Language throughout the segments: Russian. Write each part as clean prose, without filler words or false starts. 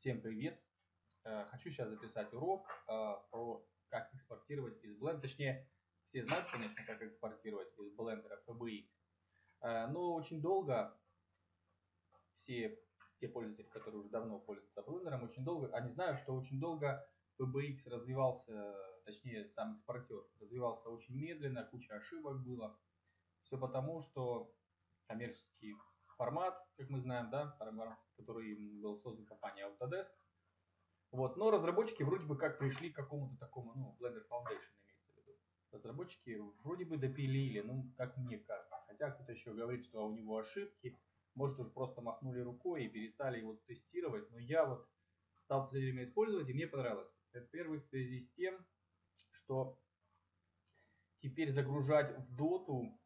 Всем привет! Хочу сейчас записать урок про как экспортировать из Blender. Точнее, все знают, конечно, как экспортировать из Blender FBX. Но очень долго все те пользователи, которые уже давно пользуются Blender, очень долго, они знают, что очень долго FBX развивался, точнее сам экспортер развивался очень медленно, куча ошибок было. Все потому, что коммерческий формат, как мы знаем, да, который был создан компанией Autodesk. Вот, но разработчики вроде бы как пришли к какому-то такому, Blender Foundation имеется в виду. Разработчики вроде бы допилили, как мне кажется. Хотя кто-то еще говорит, что у него ошибки. Может, уже просто махнули рукой и перестали его тестировать. Но я вот стал в последнее время использовать, и мне понравилось. Во-первых, в связи с тем, что теперь загружать в доту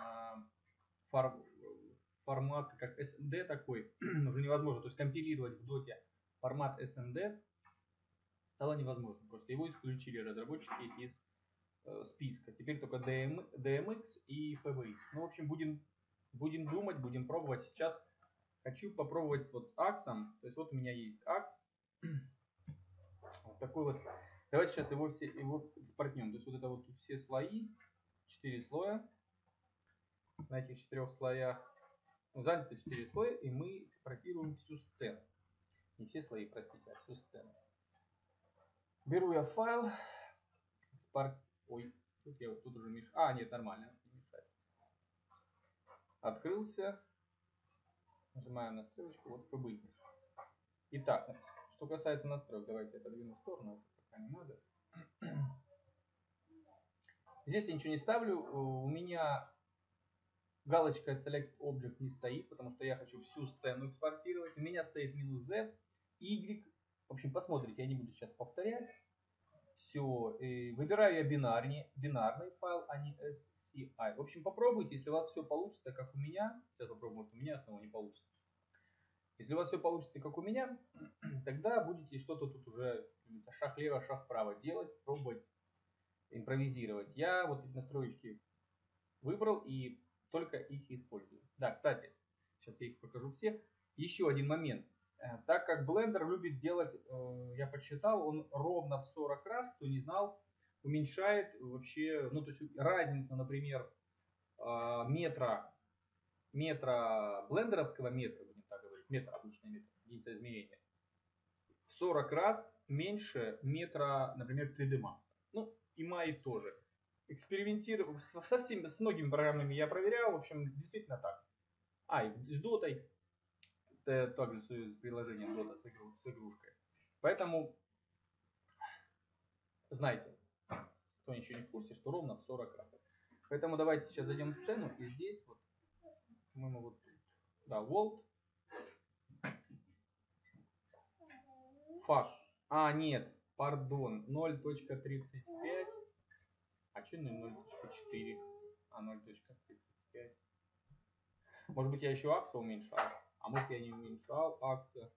формат как SMD такой уже невозможно. То есть компилировать в доте формат SMD стало невозможно. Просто его исключили разработчики из списка. Теперь только DMX и FBX. В общем, будем думать, будем пробовать. Сейчас хочу попробовать вот с Аксом. То есть вот у меня есть Акс. Вот такой вот. Давайте сейчас его экспортнем. То есть вот это вот все слои. 4 слоя. На этих 4 слоях заняты 4 слоя, и мы экспортируем всю сцену. Не все слои, простите, а всю сцену. Беру я файл, экспорт. Ой, тут уже мешаю. Нет, нормально, не мешает. Открылся. Нажимаем на стрелочку, вот FBX. Итак, что касается настроек, давайте я подвину в сторону, это пока не надо. Здесь я ничего не ставлю. У меня галочка Select Object не стоит, потому что я хочу всю сцену экспортировать. У меня стоит -Z, Y. В общем, посмотрите, я не буду сейчас повторять. Все, выбираю я бинарный файл, а не SCI. В общем, попробуйте, если у вас все получится, как у меня. Сейчас попробуем, может у меня снова не получится. Если у вас все получится, как у меня, тогда будете что-то тут уже шаг влево, шаг вправо делать, пробовать, импровизировать. Я вот эти настроечки выбрал и только их использую. Да, кстати, сейчас я их покажу все. Еще один момент. Так как Blender любит делать, я подсчитал, он ровно в 40 раз, кто не знал, уменьшает вообще, то есть разница, например, метра блендеровского метра, будем так говорить, метр, обычный метр, единица измерения, в 40 раз меньше метра, например, 3D Max. И Maya тоже. Экспериментировал с многими программами я проверял, в общем, действительно так. И с дотой, также с приложением Dota с игрушкой. Поэтому знайте, кто ничего не в курсе, что ровно в 40 раз. Поэтому давайте сейчас зайдем в сцену, и здесь вот, по-моему, вот тут, да, World. Факт. Нет, пардон, 0.35. А что не 0.4? 0.35. Может быть, я еще акса уменьшал. А может, я не уменьшал акса.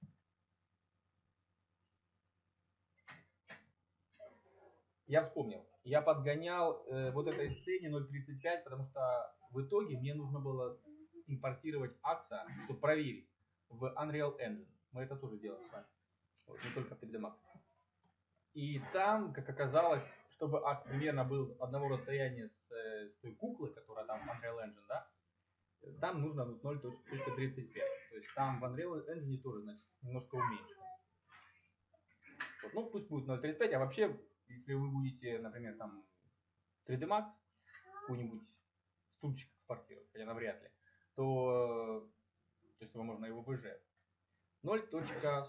Я вспомнил. Я подгонял вот этой сцене 0.35, потому что в итоге мне нужно было импортировать акса, чтобы проверить в Unreal Engine. Мы это тоже делаем с вами. Вот, не только в 3D Max. И там, как оказалось, чтобы акс примерно был одного расстояния с той куклы, которая там в Unreal Engine, да, там нужно 0.35. То есть там в Unreal Engine тоже, значит, немножко уменьшено. Вот, пусть будет 0.35, а вообще, если вы будете, например, там 3D Max, какой-нибудь стульчик экспортировать, хотя навряд ли, то есть его можно его VG. 0.4.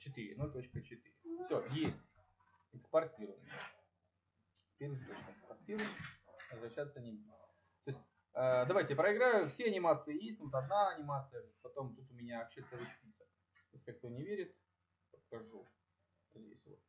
Все, есть. Экспортируем. Теперь уже точно экспортируем. Возвращаться не буду. То есть, давайте я проиграю. Все анимации есть. Вот одна анимация. Потом тут у меня вообще целый список. Если кто не верит, покажу. Здесь вот.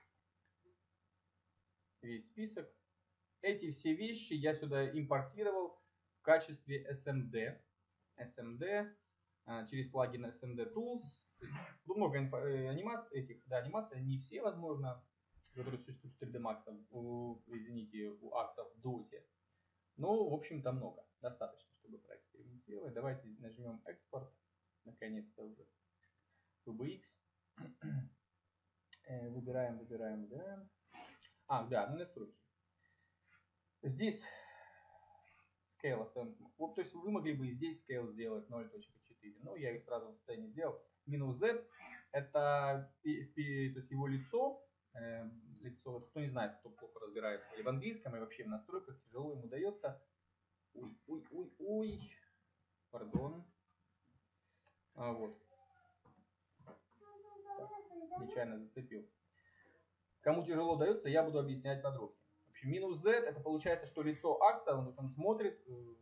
Весь список. Эти все вещи я сюда импортировал в качестве SMD. SMD через плагин SMD Tools. Много анимаций этих. Да, анимации не все, возможно, которые существуют в 3D Max, у Акса в Доте. Но, в общем-то, много. Достаточно, чтобы проэкспериментировать. Давайте нажмем экспорт. Наконец-то уже. FBX. Выбираем. Да, настройки. Здесь scale оставим. Вот, то есть вы могли бы и здесь scale сделать 0.4, но я их сразу в состоянии сделал. Минус Z это то есть его лицо. Лицо, вот кто не знает, кто плохо разбирается и в английском, и вообще в настройках, тяжело ему дается. Ой, пардон. Вот. Так, нечаянно зацепил. Кому тяжело дается, я буду объяснять подробнее. В общем, минус Z это получается, что лицо акса, он смотрит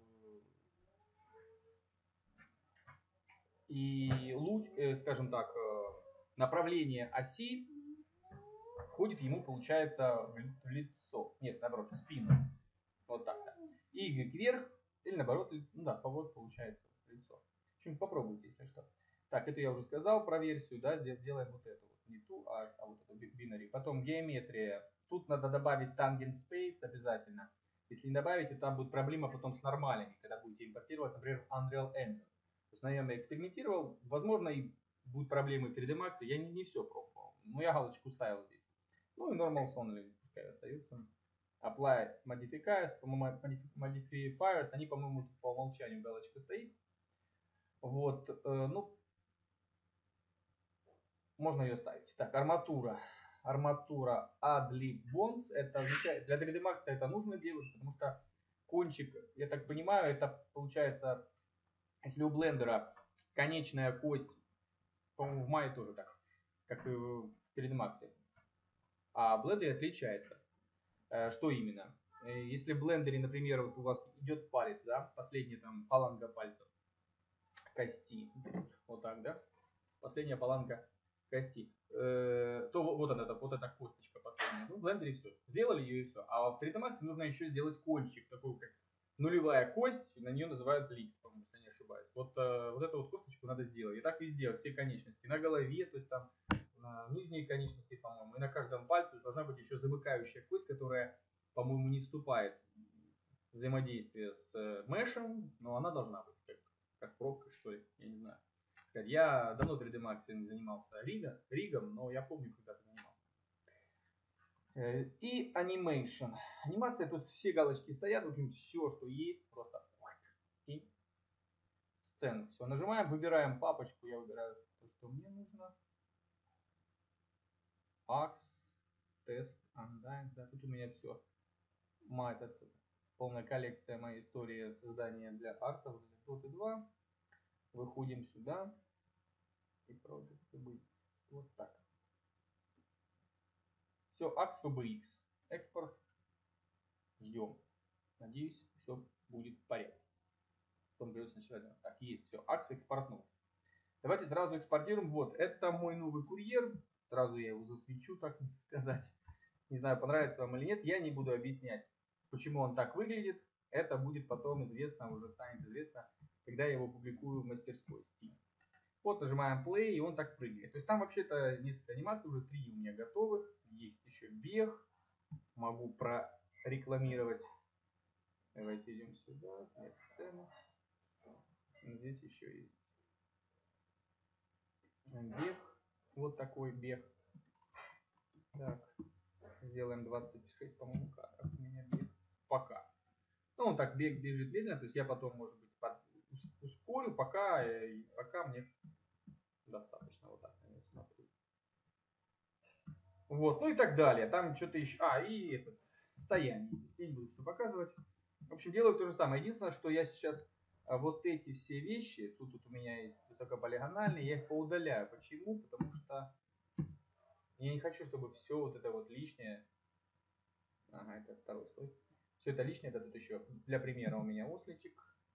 и луч, скажем так, направление оси ходит ему, получается, в лицо. Нет, наоборот, в спину. Вот так. Да. И Y вверх, или наоборот, ну да, поворот получается в лицо. В общем, попробуйте, если что. Так, это я уже сказал про версию, да, делаем вот эту вот, не ту, а вот эту binary. Потом геометрия. Тут надо добавить tangent space обязательно. Если не добавите, там будет проблема потом с нормалями, когда будете импортировать, например, Unreal Engine. То есть, наверное, я экспериментировал. Возможно, и будут проблемы в 3D Max. Я не все пробовал. Но я галочку ставил здесь. Ну и normals only пускай остается. Apply modifiers, они, по-моему, по умолчанию галочка стоит. Вот, ну, можно ее ставить. Так, арматура. Арматура Adlib Bonds. Это означает, для 3D Max это нужно делать, потому что кончик, я так понимаю, это получается, если у блендера конечная кость, по-моему, в мае тоже так, как и в 3D Max. А в блендере отличается. Что именно? Если в блендере, например, вот у вас идет палец, да, последняя там фаланга пальцев, кости, вот так, да, последняя фаланга кости, то вот она, вот эта косточка последняя. Ну, в блендере все, сделали ее и все. А в 3D Max нужно еще сделать кончик, такой как нулевая кость, на нее называют лист, по-моему, если не ошибаюсь. Вот, вот эту вот косточку надо сделать. И так везде, все конечности. На голове, то есть там на нижней конечности, по-моему, и на каждом пальце должна быть еще замыкающая кость, которая, по-моему, не вступает в взаимодействие с мешем, но она должна быть как пробка, что ли, я не знаю. Я давно 3D Max не занимался ригом, но я помню, когда-то занимался. И animation. Анимация, то есть все галочки стоят, в общем, все, что есть, просто и сцена. Все, нажимаем, выбираем папочку, я выбираю то, что мне нужно. Ax, тест, Undyne, да, тут у меня все. Полная коллекция моей истории создания для артов для Dota 2. Выходим сюда. И Project FBX. Вот так. Все, Ax FBX. Экспорт. Ждем. Надеюсь, все будет в порядке. Потом придется сначала. Так, есть все. Ax экспортнул. Давайте сразу экспортируем. Вот, это мой новый курьер. Сразу я его засвечу, так сказать. Не знаю, понравится вам или нет. Я не буду объяснять, почему он так выглядит. Это будет потом известно, уже станет известно, когда я его публикую в мастерской Steam. Вот нажимаем play, и он так прыгает. То есть там вообще-то несколько анимаций, уже 3 у меня готовых. Есть еще бег. Могу прорекламировать. Давайте идем сюда. Нет, сцена. Здесь еще есть бег. Вот такой бег. Так, сделаем 26, по-моему, кадров. У меня бег пока. Ну, он так бежит медленно, то есть я потом, может быть, ускорю, пока мне достаточно. Вот так я смотрю. Вот, ну и так далее. Там что-то еще. И это состояние. Я не буду все показывать. В общем, делаю то же самое. Единственное, что я сейчас вот эти все вещи, тут у меня есть высокополигональные, я их поудаляю. Почему? Потому что я не хочу, чтобы все вот это вот лишнее. Ага, это второй слой. Все это лишнее, это тут еще. Для примера у меня осличек.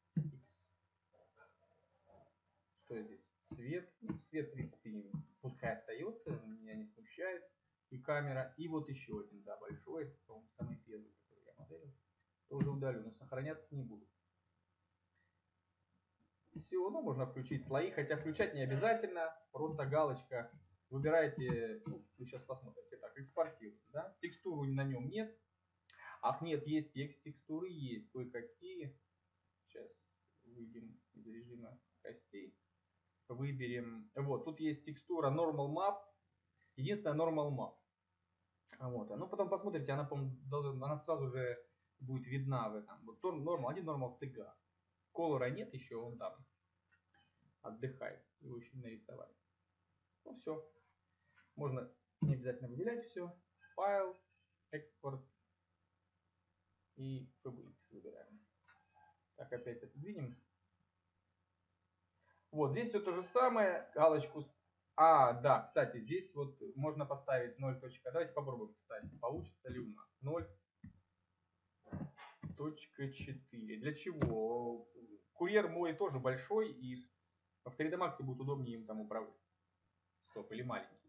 Что здесь? Свет. Свет, в принципе, пускай остается, меня не смущает. И камера. И вот еще один, да, большой. По-моему, самый первый, который я моделил. Тоже удалю, но сохраняться не буду. Все, ну, можно включить слои, хотя включать не обязательно. Просто галочка. Выбираете, ну, вы сейчас посмотрите. Так, экспортируйте, да. Текстуру на нем нет. Ах, нет, есть текстуры, есть кое-какие. Сейчас выйдем из режима костей. выберем, вот, тут есть текстура Normal Map, единственное Normal Map. Вот, ну потом посмотрите, она, она сразу же будет видна в этом. Вот Normal, один Normal TG. Color нет еще, он там отдыхает, его еще не нарисовали. Ну все, можно не обязательно выделять все. Файл, экспорт и FBX выбираем. Так, опять отодвинем. Вот, здесь все то же самое, галочку. Да, кстати, здесь вот можно поставить 0. Давайте попробуем поставить, получится ли у нас 0.4. Для чего? Курьер мой тоже большой, и в 3D Max будет удобнее им там управлять. Стоп, или маленький.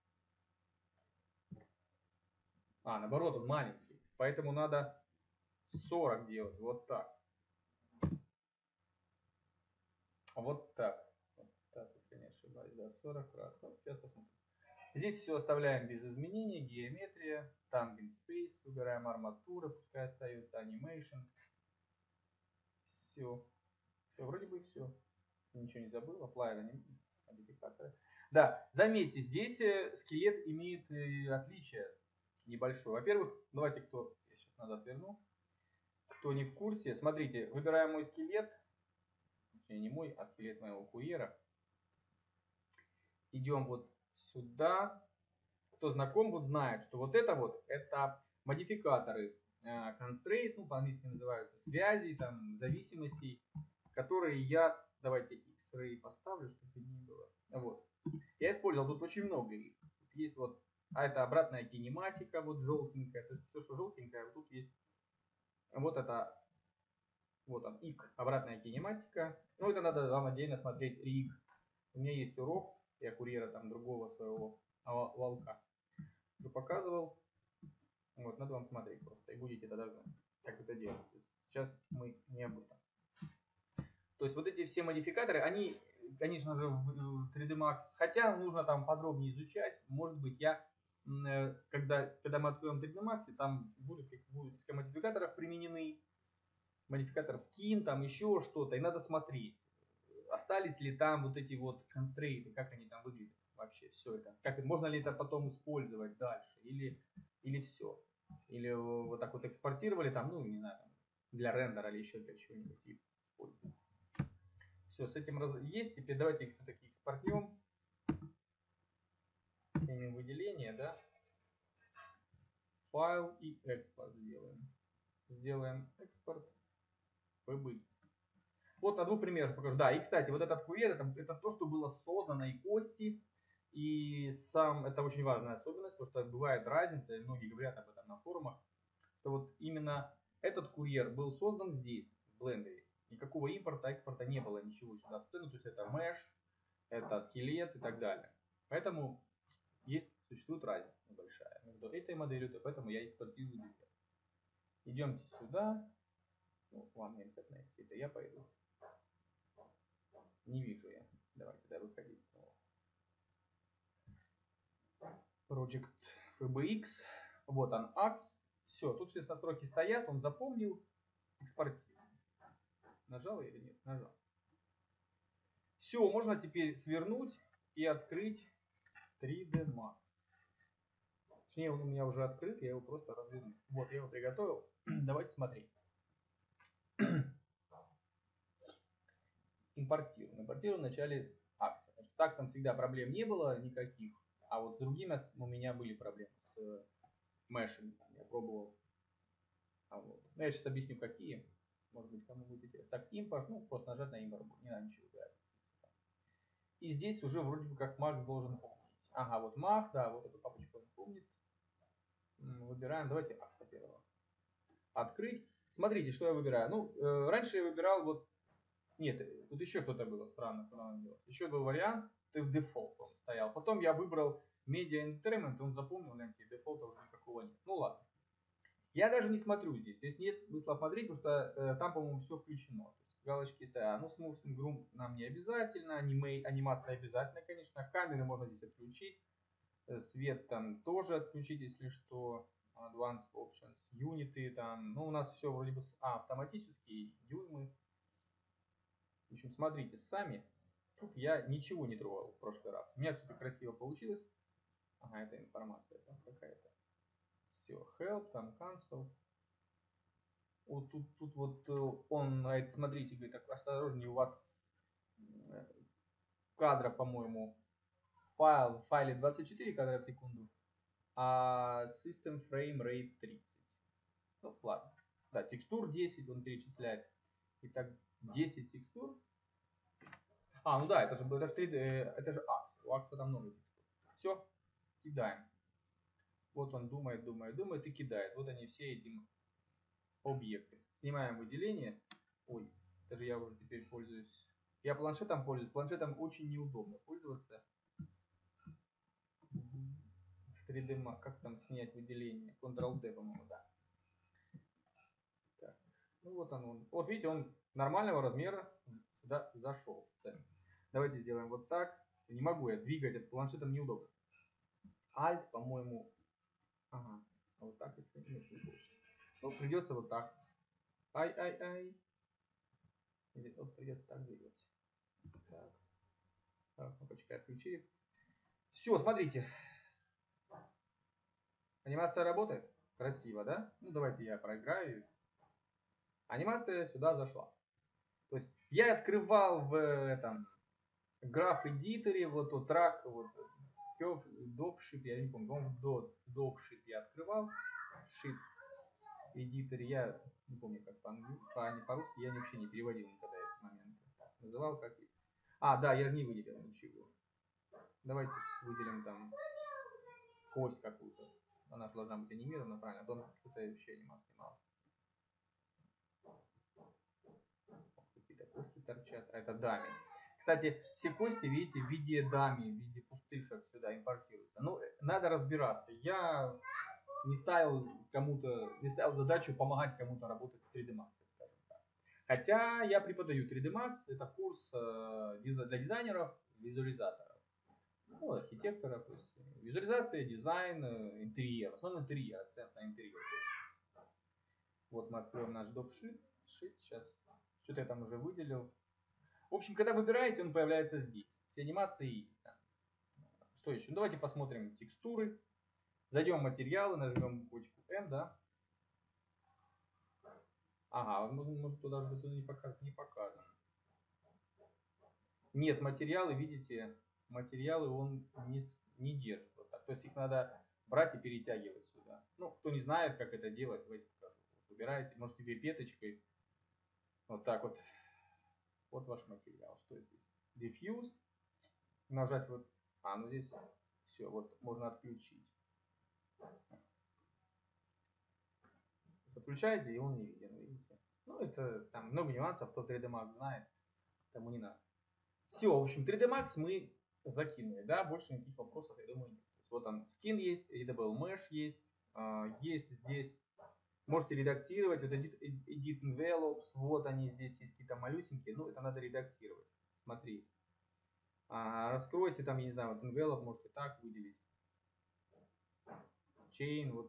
Наоборот, он маленький. Поэтому надо 40 делать. Вот так. Вот так. Вот так, если не ошибаюсь. Да, 40 раз. Ну, сейчас посмотрим. Здесь все оставляем без изменений. Геометрия, Tangent Space, выбираем арматура, пускай остается Animation. Все. Все, вроде бы все. Ничего не забыл. Apply модификаторы. Да, заметьте, здесь скелет имеет отличие небольшое. Во-первых, давайте я сейчас назад верну. Кто не в курсе, смотрите, выбираем мой скелет. Не мой, а скелет моего курьера. Идем вот сюда. Кто знаком, вот знает, что вот это модификаторы constraint, ну по-английски называются, связей, там, зависимостей, которые давайте X-ray поставлю, чтобы не было. Вот. Я использовал тут очень много их. Есть вот, это обратная кинематика, вот желтенькая, то есть все, что желтенькое, вот тут есть, вот это, вот он, ик, обратная кинематика. Ну это надо вам отдельно смотреть rig. У меня есть урок, я курьера там другого своего волка показывал. Вот, надо вам смотреть просто, и будете тогда знать, как это делается. Сейчас мы не об этом. То есть вот эти все модификаторы, они, конечно же, в 3D Max, хотя нужно там подробнее изучать, может быть, когда мы откроем 3D Max, там будут несколько модификаторов применены, модификатор skin, там еще что-то, и надо смотреть, остались ли там вот эти вот констрейты, как они там выглядят вообще, все это, можно ли это потом использовать дальше, или все, или вот так вот экспортировали там, ну, не знаю, для рендера или еще для чего-нибудь, и используем. Все, с этим есть. Теперь давайте их все-таки экспортнем. Снимем выделение, да. Файл и экспорт сделаем. Сделаем экспорт PBX. Вот на двух примерах покажу. Да, и кстати, вот этот курьер, это то, что было создано и кости. И это очень важная особенность, потому что бывает разница, и многие говорят об этом на форумах, что вот именно этот курьер был создан здесь, в Blender. Никакого импорта, экспорта не было, ничего сюда встроено. То есть это mesh, это скелет и так далее. Поэтому существует разница небольшая между этой моделью, поэтому я экспортирую две. Идемте сюда. Ну, вам не обязательно, это я пойду. Не вижу я. Давайте тогда выходить снова. Project FBX. Вот он, AX. Все, тут все настройки стоят, он запомнил. Экспортируем. Нажал или нет? Нажал. Все, можно теперь свернуть и открыть 3D Max. Точнее, он у меня уже открыт, я его просто разверну. Вот, я его приготовил. Давайте смотреть. Импортируем. Импортируем в начале акса. С аксом всегда проблем не было никаких. А вот с другими у меня были проблемы с мешами. Я пробовал. Вот. Ну, я сейчас объясню, какие. Может быть, кому будет интересно. Так, импорт. Ну, просто нажать на импорт. Не надо ничего выбирать. И здесь уже вроде бы как Mac должен помнить. Ага, вот Mac, да, вот эту папочку он помнит. Выбираем. Давайте акса первого. Открыть. Смотрите, что я выбираю. Ну, раньше я выбирал вот... Нет, тут еще что-то было странно, куда он делал. Еще был вариант, в дефолт он стоял. Потом я выбрал Media Entertainment, он запомнил, знаете, дефолта уже никакого нет. Ну ладно. Я даже не смотрю здесь. Здесь нет смысла смотреть, потому что там, по-моему, все включено. То есть галочки стоят. Ну, Smoothing Room нам не обязательно. Анимация обязательно, конечно. Камеры можно здесь отключить. Свет там тоже отключить, если что. Advanced Options, юниты там. Ну, у нас все вроде бы автоматические дюймы. В общем, смотрите сами. Тут я ничего не трогал в прошлый раз. У меня все красиво получилось. Ага, это информация там какая-то. Все, help, там cancel. Вот тут вот он говорит, смотрите, говорит, так осторожнее, у вас кадра, по-моему, в файле 24 кадра в секунду, а system frame rate 30. Ну, ладно. Да, текстур 10 он перечисляет. Итак, 10 текстур. А, ну да, это же 3D, это же Axe. У Axe там много текстур. Все, кидаем. Вот он думает, думает, думает и кидает. Вот они все эти объекты. Снимаем выделение. Ой, даже я уже теперь пользуюсь. Я планшетом пользуюсь. Планшетом очень неудобно пользоваться. В 3D Max. Как там снять выделение? Ctrl-D, по-моему, да. Так. Ну вот он. Вот видите, он нормального размера сюда зашел. Давайте сделаем вот так. Не могу я двигать, это планшетом неудобно. Alt, по-моему. Ага. Вот так, если нет, не будет. Ну, придется вот так. Ай-ай-ай. Или вот придется так двигаться. Так. Так, кнопочка отключили. Все, смотрите. Анимация работает. Красиво, да? Ну, давайте я проиграю. Анимация сюда зашла. То есть я открывал в этом граф-эдиторе, вот трак, вот Dopship, я не помню, по-моему, Dopship я открывал. Ship эдиторе, я не помню, как по-русски, я вообще не переводил никогда этот момент. Называл как... А, да, я же не выделил ничего. Давайте выделим там кость какую-то. Она же должна быть анимирована, правильно? А то кто-то вообще анимацию мало. Какие-то кости торчат. А это дами. Кстати, все кости, видите, в виде дами, в виде пустышек сюда импортируются. Ну, надо разбираться. Я не ставил задачу помогать кому-то работать в 3D Max, скажем так. Хотя я преподаю 3D Max, это курс для дизайнеров, визуализаторов, ну, архитекторов, то есть визуализация, дизайн, интерьер, в основном интерьер, акцент на интерьер. Вот мы откроем наш DocSheet, сейчас, что-то я там уже выделил. В общем, когда выбираете, он появляется здесь, все анимации есть. Да. Что еще? Ну, давайте посмотрим текстуры. Зайдем в материалы, нажмем буквочку M, да. Ага, может туда же не показано. Нет, материалы, видите, материалы он не держит. Вот так. То есть их надо брать и перетягивать сюда. Ну, кто не знает, как это делать, давайте покажу. Выбираете, можете пипеточкой. Вот так вот. Вот ваш материал. Что здесь? Diffuse. Нажать вот. А, ну здесь все, вот можно отключить. Отключаете, и он не виден, видите. Ну, это там много нюансов, кто 3D Max знает, тому не надо. Все, в общем, 3D Max мы закинули, да, больше никаких вопросов, я думаю, нет. Вот там скин есть, Readable Mesh есть, есть здесь, можете редактировать, вот Edit Envelopes, вот они здесь есть какие-то малюсенькие, ну, это надо редактировать, смотри. Раскройте там, я не знаю, вот Envelope можете так выделить. Chain, вот,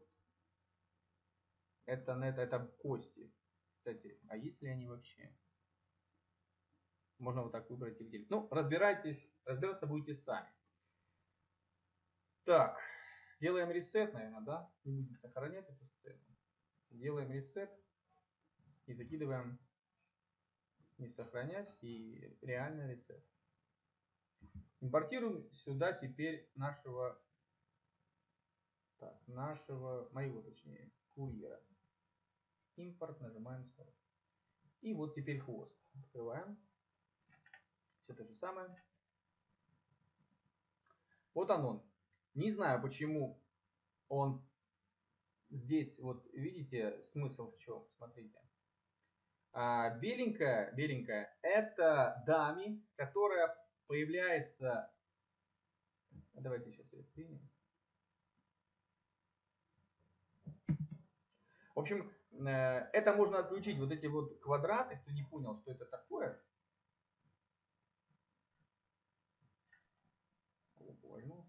это кости, кстати, а есть ли они вообще? Можно вот так выбрать и выделить. Ну, разбираться будете сами. Так, делаем ресет, наверное, да? Не будем сохранять эту сцену. Делаем ресет и закидываем не сохранять и реальный ресет. Импортируем сюда теперь моего точнее, курьера. Импорт, нажимаем стоп. И вот теперь хвост. Открываем. Все то же самое. Вот он. Не знаю, почему он здесь, вот видите, смысл в чем? Смотрите. Беленькая это дами, которая появляется. Давайте сейчас ее примем. В общем, это можно отключить, вот эти вот квадраты, кто не понял, что это такое. Возьму.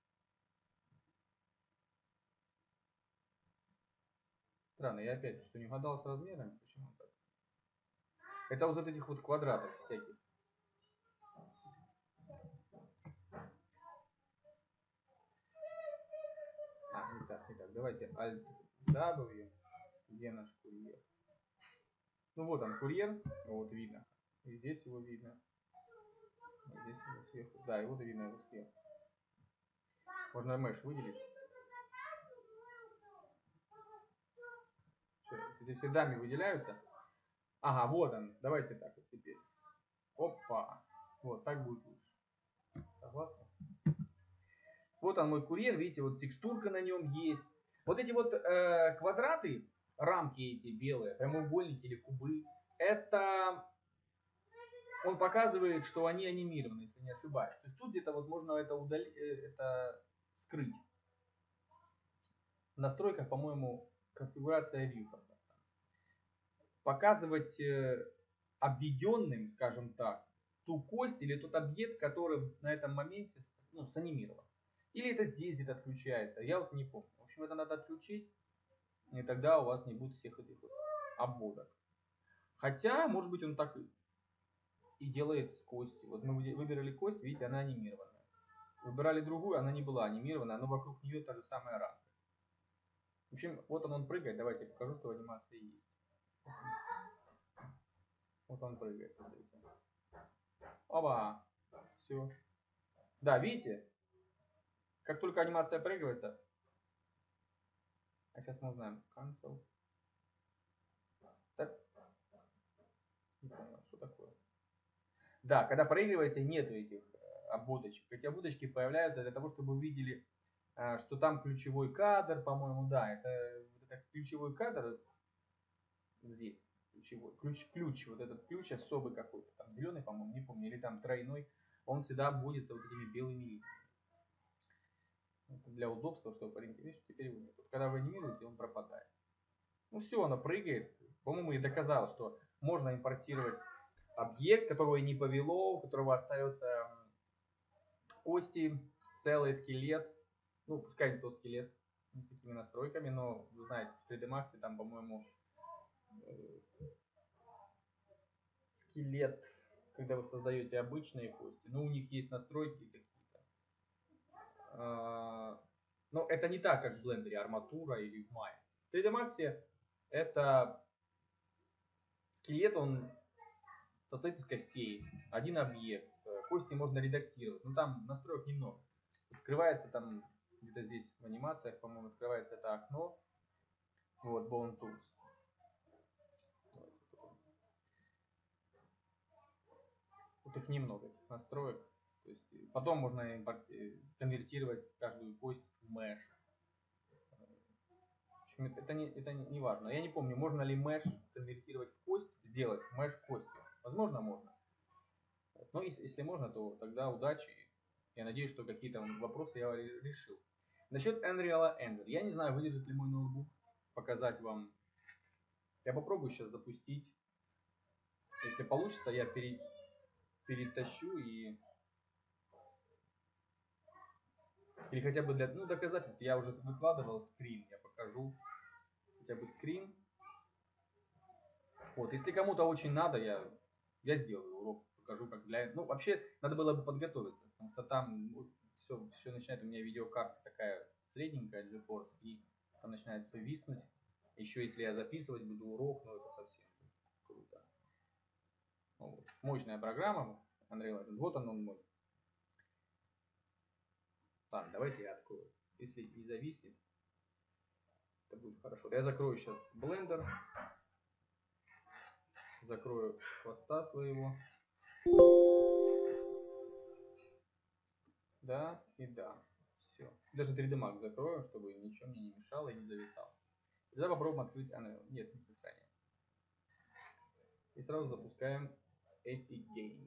Странно, я опять что не угадал с размерами, почему так? Это вот этих вот квадратов всяких. Итак, давайте Alt W. Где наш курьер? Ну вот он, курьер. Вот видно. И здесь его видно. И здесь его сверху. Да, и вот видно его сверху. Можно mesh выделить. Эти все дами выделяются. Ага, вот он. Давайте так вот теперь. Опа. Вот, так будет лучше. Согласны? Вот он мой курьер. Видите, вот текстурка на нем есть. Вот эти вот квадраты, рамки эти белые, прямоугольники или кубы, это он показывает, что они анимированы, если не ошибаюсь. То есть тут где-то вот можно это удалить, это скрыть. В настройках, по-моему, конфигурация viewport. Показывать обведенным, скажем так, ту кость или тот объект, который на этом моменте санимирован. Или это здесь где-то отключается, я вот не помню. В общем, это надо отключить, и тогда у вас не будет всех этих вот обводок. Хотя, может быть, он так и делает с костью. Вот мы выбирали кость, видите, она анимированная. Выбирали другую, она не была анимирована, но вокруг нее та же самая рамка. В общем, вот он прыгает. Давайте я покажу, что анимация есть. Вот он прыгает, смотрите. Оба! Все. Да, видите? Как только анимация прыгается. А сейчас мы узнаем. Cancel. Так. Не понял, что такое. Да, когда проигрываете, нету этих обводочек. Эти обводочки появляются для того, чтобы вы видели, что там ключевой кадр, по-моему, да, это ключевой кадр здесь. Ключевой. Ключ, вот этот ключ особый какой-то, там зеленый, по-моему, не помню, или там тройной, он всегда обводится вот этими белыми линиями. Это для удобства, чтобы ориентироваться, теперь его нет. Вот когда вы анимируете, он пропадает. Ну все, оно прыгает. По-моему, я доказал, что можно импортировать объект, которого не повело, у которого остается кости, целый скелет. Ну, пускай не тот скелет, не с такими настройками, но вы знаете, в 3D Max там, по-моему, скелет, когда вы создаете обычные кости, но у них есть настройки какие-то. Но это не так, как в Blender, арматура или в Maya. В 3D Max это скелет, он состоит из костей, один объект. Кости можно редактировать, но там настроек немного. Открывается там, где-то здесь в анимациях, по-моему, открывается это окно. Вот, Bone Tools. Вот их немного, этих настроек. То есть, потом можно конвертировать каждую кость в mesh. В общем, это не важно. Я не помню, можно ли mesh конвертировать в кость, сделать mesh костью. Возможно, можно. Но если можно, то тогда удачи. Я надеюсь, что какие-то вопросы я решил. Насчет Unreal Engine. Я не знаю, выдержит ли мой ноутбук показать вам. Я попробую сейчас запустить. Если получится, я перетащу и... Или хотя бы для доказательств. Я уже выкладывал скрин. Я покажу хотя бы скрин. Вот, если кому-то очень надо, я сделаю урок. Покажу, как для... Ну, вообще, надо было бы подготовиться. Потому что там все начинает, у меня видеокарта такая средненькая, GeForce, и там начинает все виснуть. Еще если я записывать буду урок, ну это совсем круто. Вот. Мощная программа Unreal Engine. Вот он мой. Ладно, давайте я открою. Если не зависнет, это будет хорошо. Я закрою сейчас Blender. Закрою хвоста своего. Да и да. Все. Даже 3D Max закрою, чтобы ничего мне не мешало и не зависало. Тогда попробуем открыть Unreal. Нет, не сохраняем. И сразу запускаем Epic Game.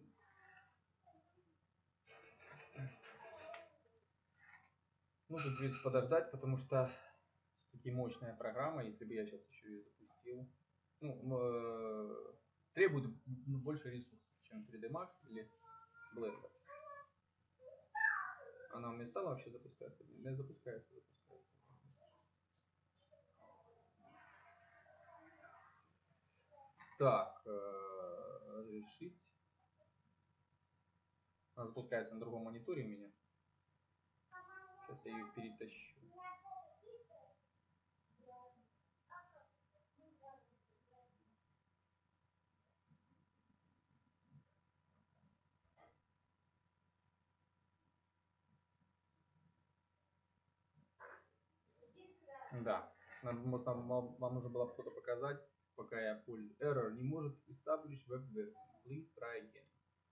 Ну, тут придется подождать, потому что все-таки мощная программа. Если бы я сейчас еще ее запустил, требует больше ресурсов, чем 3D Max или Blender. Она у меня стала вообще запускаться? Не запускается. Так, разрешить. Она запускается на другом мониторе у меня. Сейчас я ее перетащу. Да. Может, вам нужно было что-то показать, пока я пользуюсь. Error не может establish web version. Please try again.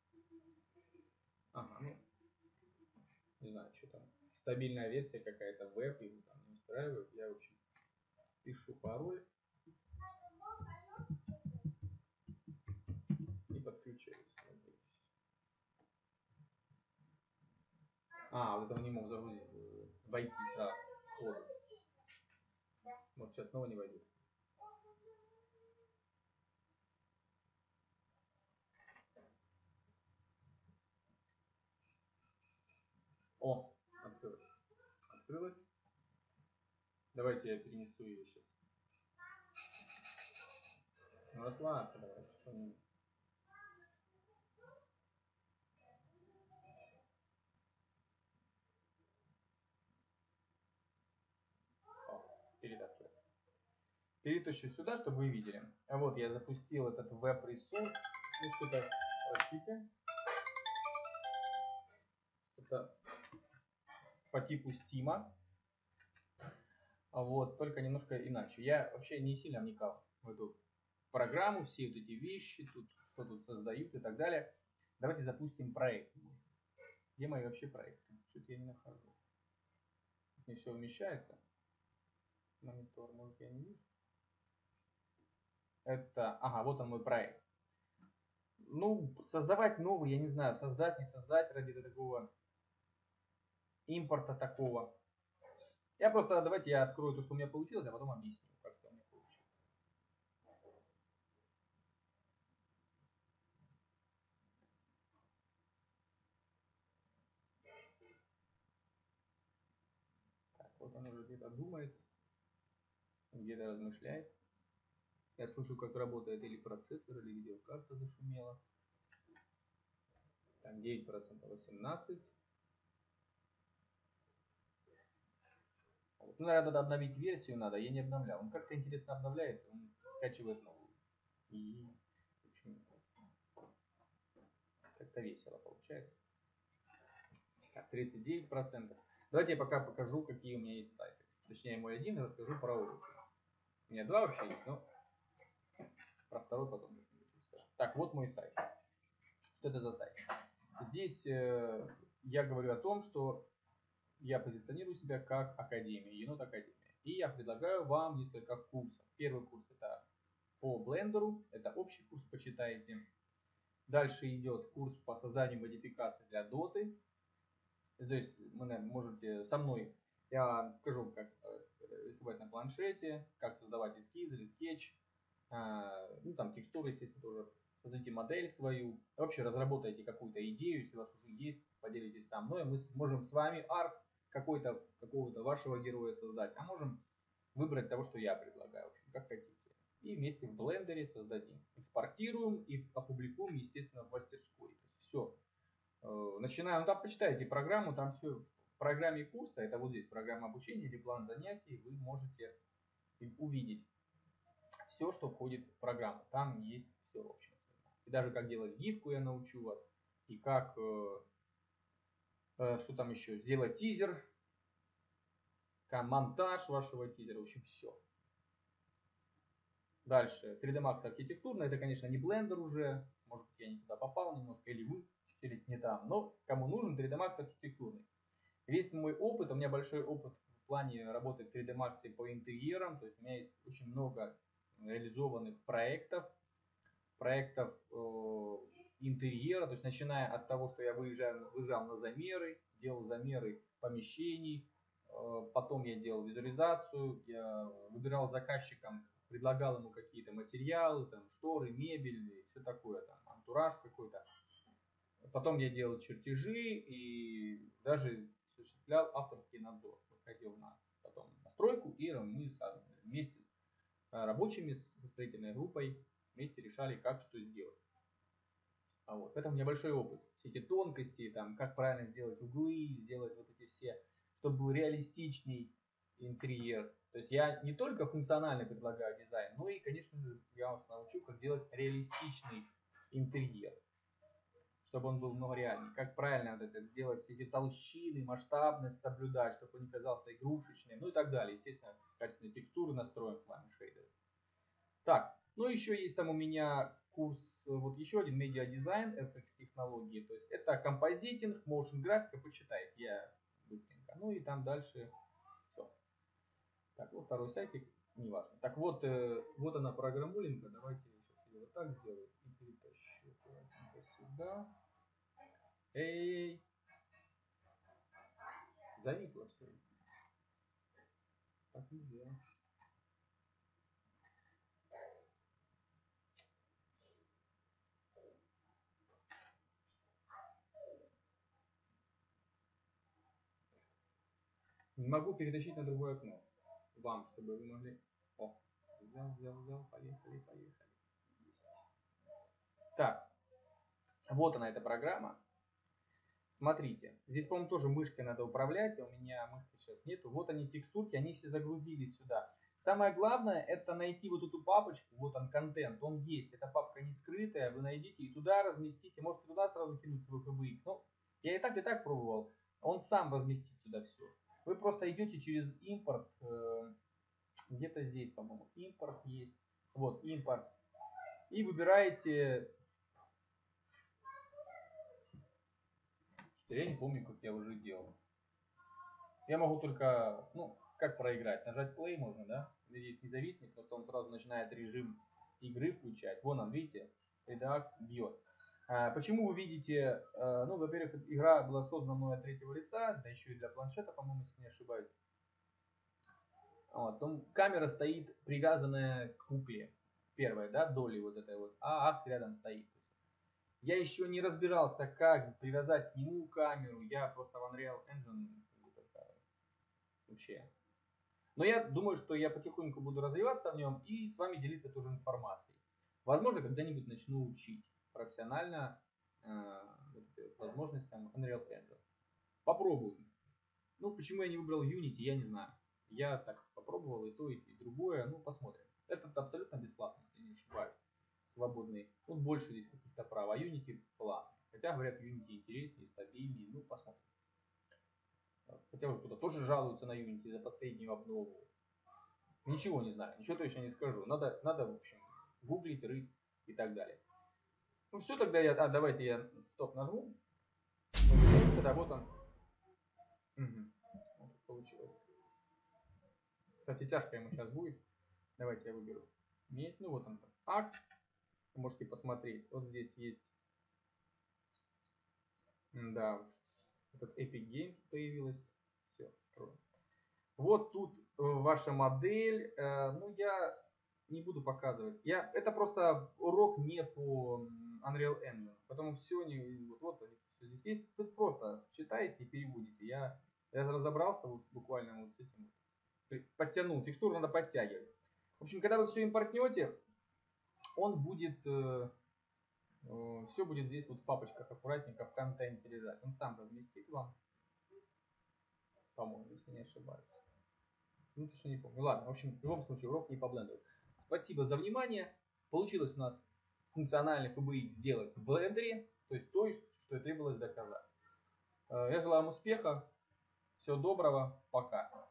Ага, ну, не знаю, что там. Стабильная версия какая-то, веб, его там не устраивает. Я, в общем, пишу пароль и подключаюсь. Надеюсь. Вот этого не мог загрузить. Войти сразу. Коду. Вот сейчас снова не войдет. О, открылось. Открылось. Давайте я перенесу ее сейчас. Ну, расслабься, давай. Перетаскиваю. Перетащу сюда, чтобы вы видели. А вот я запустил этот веб-ресурс. Ну, что-то, простите. Это по типу Steam. Вот, только немножко иначе. Я вообще не сильно вникал в эту программу, все вот эти вещи, тут что тут создают и так далее. Давайте запустим проект. Где мои вообще проекты? Что-то я не нахожу. Не все вмещается. Монитор, может, я не вижу. Это, вот он мой проект. Ну, создавать новый, я не знаю, создать, не создать ради такого импорта такого. Давайте я открою то, что у меня получилось, а потом объясню, как это у меня получилось. Так, вот он уже где-то думает, где-то размышляет. Я слышу, как работает или процессор, или видеокарта зашумела. Так, 9%, 18%. Вот. Ну, наверное, надо обновить версию, я не обновлял. Он как-то интересно обновляет, он скачивает новую. И, в общем, как-то весело получается. Так, 39%. Давайте я пока покажу, какие у меня есть сайты. Точнее, мой один, и расскажу про уроки. У меня два вообще есть, но про второй потом. Так, вот мой сайт. Что это за сайт? Здесь я говорю о том, что я позиционирую себя как академия, енот академия. И я предлагаю вам несколько курсов. Первый курс это по блендеру, это общий курс, почитайте. Дальше идет курс по созданию модификаций для доты. То есть вы можете со мной, я покажу, как рисовать на планшете, как создавать эскиз или скетч, ну там текстуры, естественно, тоже. Создайте модель свою, вообще разработайте какую-то идею, если у вас уже есть, поделитесь со мной, мы можем с вами арт какого-то вашего героя создать, а можем выбрать того, что я предлагаю, в общем, как хотите. И вместе в блендере создадим. Экспортируем и опубликуем, естественно, в мастерской. То есть все. Начинаем, там почитайте программу, там все в программе курса, это вот здесь программа обучения или план занятий, вы можете увидеть все, что входит в программу. Там есть все, в общем. И даже как делать гифку я научу вас, и как, что там еще, сделать тизер, монтаж вашего тизера, в общем, все. Дальше, 3D Max архитектурно, это, конечно, не Blender уже, может быть, я не туда попал немножко, или вы учились не там, но кому нужен 3D Max архитектурный. Весь мой опыт, у меня большой опыт в плане работы в 3D Max по интерьерам, то есть у меня есть очень много реализованных проектов интерьера, то есть начиная от того, что я выезжал на замеры, делал замеры помещений, потом я делал визуализацию, я выбирал заказчикам, предлагал ему какие-то материалы, там, шторы, мебель, и все такое, там, антураж какой-то. Потом я делал чертежи и даже осуществлял авторский надзор. Выходил потом на стройку, и мы вместе с рабочими, с строительной группой вместе решали, как что сделать. Вот. Это у меня большой опыт. Все эти тонкости, там, как правильно сделать углы, сделать вот эти все, чтобы был реалистичный интерьер. То есть я не только функционально предлагаю дизайн, но и, конечно же, я вас научу, как делать реалистичный интерьер. чтобы он был многореальный. Как правильно вот это делать, все эти толщины, масштабность соблюдать, чтобы он не казался игрушечным, ну и так далее. Естественно, качественные текстуры настроим в плане шейдеров. Так, ну еще есть там у меня курс, вот еще один медиа-дизайн, FX технологии. То есть это композитинг, motion графика, почитайте, я быстренько. Ну и там дальше все. Так, вот второй сайтик, неважно. Так вот, вот она программулинка. Давайте я сейчас ее вот так сделаю и перетащу сюда. Эй, зависло все. Так нельзя. Не могу перетащить на другое окно. Вам, чтобы вы могли... О, взял, поехали. Так, вот она, эта программа. Смотрите, здесь, по-моему, тоже мышкой надо управлять, а у меня мышки сейчас нету. Вот они, текстурки, они все загрузились сюда. Самое главное, это найти вот эту папочку, вот он, контент, он есть. Эта папка не скрытая, вы найдите и туда разместите. Можете туда сразу кинуть свой FBX. Ну, я и так пробовал. Он сам разместит сюда все. Вы просто идете через импорт, где-то здесь, по-моему, импорт есть. Вот, импорт. И выбираете... Я не помню, как я уже делал. Я могу только, ну, как проиграть? Нажать play можно, да? Здесь независимый, просто он сразу начинает режим игры включать. Вон он, видите? Redux бьет. Почему вы видите, ну, во-первых, игра была создана мной от третьего лица, да еще и для планшета, по-моему, если не ошибаюсь. Вот, там камера стоит привязанная к кукле. Первая, да, доли вот этой вот, а акс рядом стоит. Я еще не разбирался, как привязать к нему камеру. Я просто в Unreal Engine вообще. Но я думаю, что я потихоньку буду развиваться в нем и с вами делиться тоже информацией. Возможно, когда-нибудь начну учить профессионально возможностям Unreal Engine. Попробую. Ну, почему я не выбрал Unity, я не знаю. Я так попробовал и то, и другое. Ну, посмотрим. Этот абсолютно бесплатный, если не ошибаюсь. Свободный. Тут больше здесь каких-то прав. А Unity платный. Хотя, говорят, Unity интереснее, стабильнее. Ну, посмотрим. Хотя вот кто-то тоже жалуется на Unity за последнюю обнову. Ничего не знаю, ничего точно не скажу. Надо в общем, гуглить, рыть и так далее. Ну все, тогда я... давайте я стоп нажму. Да, вот он. Угу. Вот получилось. Кстати, тяжко ему сейчас будет. Давайте я выберу. Медь. Ну вот он. Акс. Вы можете посмотреть. Вот здесь есть. Да. Этот Epic Games появилась. Все, строим. Вот тут ваша модель. Ну, я не буду показывать. Это просто урок не по Unreal Engine. Потому все вот все здесь есть. Тут просто читаете и переводите. Я разобрался вот буквально вот с этим. Подтянул. Текстуру надо подтягивать. В общем, когда вы все импортнете, он будет... все будет здесь вот в папочках аккуратненько в контенте лежать. Он сам разместит вам. По-моему, если не ошибаюсь. Ну, точно не помню. Ладно, в общем, в любом случае, урок не по блендеру. Спасибо за внимание. Получилось у нас функциональный FBX сделать в блендере, то есть то, что и требовалось доказать. Я желаю вам успеха. Всего доброго. Пока.